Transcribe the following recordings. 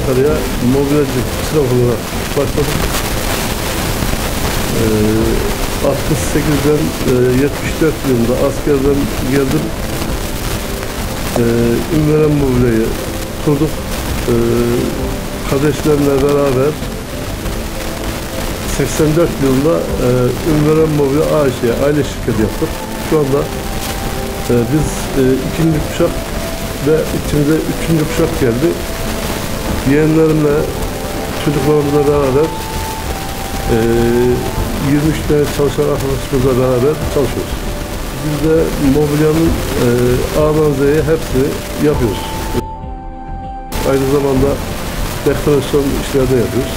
Ankara'ya mobilyacı çırak olarak başladık. 68'den 74 yılında askerden geldim. Ünveren Mobilya'yı kurduk. Kardeşlerimle beraber 84 yılında Ünveren Mobilya AŞ'ye aile şirketi yaptık. Şu anda biz ikinci kuşak ve içimize üçüncü kuşak geldi. Yeğenlerimle, çocuklarımızla beraber 23 tane çalışan arkadaşımızla beraber çalışıyoruz. Biz de mobilyanın A'dan Z'ye hepsini yapıyoruz. Aynı zamanda dekorasyon işleri de yapıyoruz.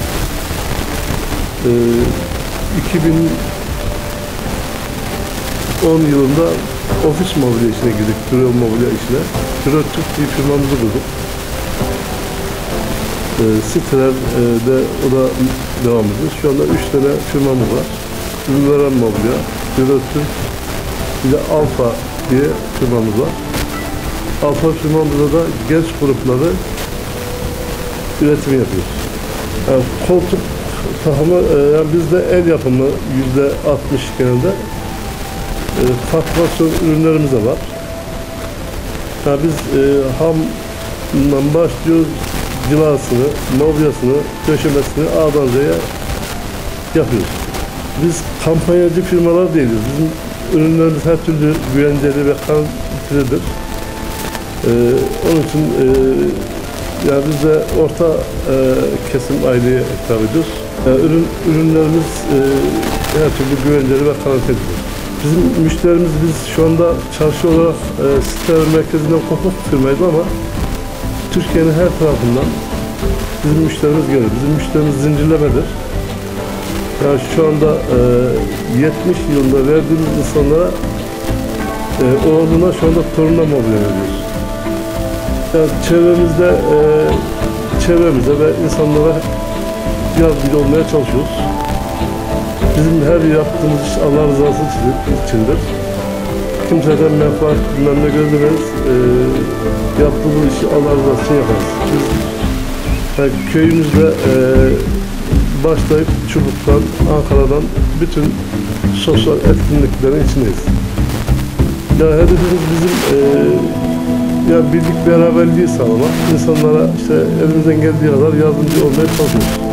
2010 yılında ofis mobilya işine girdik, büro mobilya işine. Büro Türk diye firmamızı kurduk. Siteler de o da devam ediyoruz. Şu anda 3 tane firmamız var. Ünveren Mobilya, Büro Türk, bir de Alfa diye firmamız var. Alfa firmamızda da genç grupları üretim yapıyoruz. Yani koltuk takımı, yani bizde el yapımı %60 genelde. Fabrikasyon ürünlerimiz de var. Yani biz hamdan başlıyoruz, cilasını, mobilyasını, döşemesini A'dan Z'ye yapıyoruz. Biz kampanyacı firmalar değiliz. Bizim ürünlerimiz her türlü güvenceli ve kalitelidir. Onun için yani biz de orta kesim aileye hitap ediyoruz. Ürünlerimiz her türlü güvenceli ve kalitelidir. Bizim müşterimiz, biz şu anda çarşı olarak siteler merkezinden kopuk firmayız ama Türkiye'nin her tarafından bizim müşterimiz gelir. Bizim müşterimiz zincirlemedir. Yani şu anda 70 yılında verdiğimiz insanlara oğluna şu anda torununa mobilya veriyoruz. Yani çevremize ve insanlara yardımcı olmaya çalışıyoruz. Bizim her yaptığımız iş Allah rızası içindir. Kimseden menfaat bilmem ne gözlemeyiz. Yaptığımız işi Allah rızası için yaparız. Biz yani köyümüzde başlayıp Çubuk'tan, Ankara'dan bütün sosyal etkinliklerin içindeyiz. Ya hedefimiz bizim ya birlik beraberliği sağlamak, insanlara işte elimizden geldiği kadar yardımcı olmaya çalışıyoruz.